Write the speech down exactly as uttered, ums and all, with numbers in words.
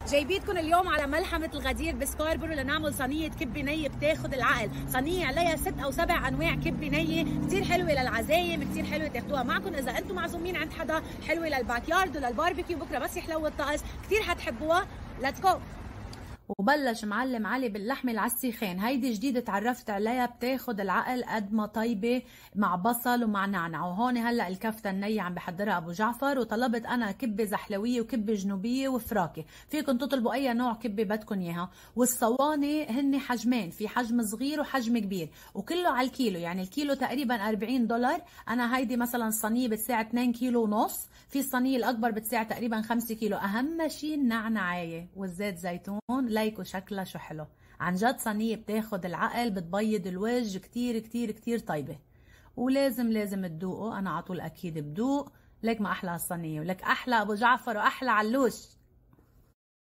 جايبيتكم اليوم على ملحمة الغدير بسكاربرو لنعمل صينية كبة نية بتاخد العقل، صينية عليها ست أو سبع أنواع كبة نية، كتير حلوة للعزايم، كتير حلوة تاخدوها معكم إذا أنتم معزومين عند حدا، حلوة للباك يارد وللباربيكيو بكرة بس يحلو الطقس، كتير حتحبوها، ليتس جو. وبلش معلم علي باللحمه على السيخين، هيدي جديده تعرفت عليها بتاخد العقل قد ما طيبه مع بصل ومع نعناع. وهون هلا الكفته النيه عم بحضرها ابو جعفر، وطلبت انا كبه زحلويه وكبه جنوبيه وفراكه، فيكم تطلبوا اي نوع كبه بدكم اياها. والصواني هن حجمين، في حجم صغير وحجم كبير وكله على الكيلو، يعني الكيلو تقريبا أربعين دولار. انا هيدي مثلا الصينيه بتساع اثنين كيلو ونص، في الصينيه الاكبر بتساع تقريبا خمسة كيلو. اهم شيء النعناعيه والزيت زيتون، لايكوا شكلها شو حلو عن جد. صينيه بتاخد العقل، بتبيض الوجه، كتير كتير كتير طيبه، ولازم لازم تدوقوا. انا على طول اكيد بدوق، لك ما احلى الصينيه ولك احلى ابو جعفر واحلى علوش.